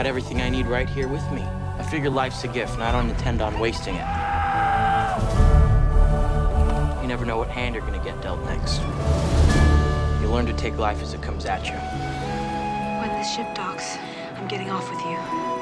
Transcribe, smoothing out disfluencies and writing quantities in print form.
got everything I need right here with me. I figure life's a gift, and I don't intend on wasting it. You never know what hand you're gonna get dealt next. You learn to take life as it comes at you. When the ship docks, I'm getting off with you.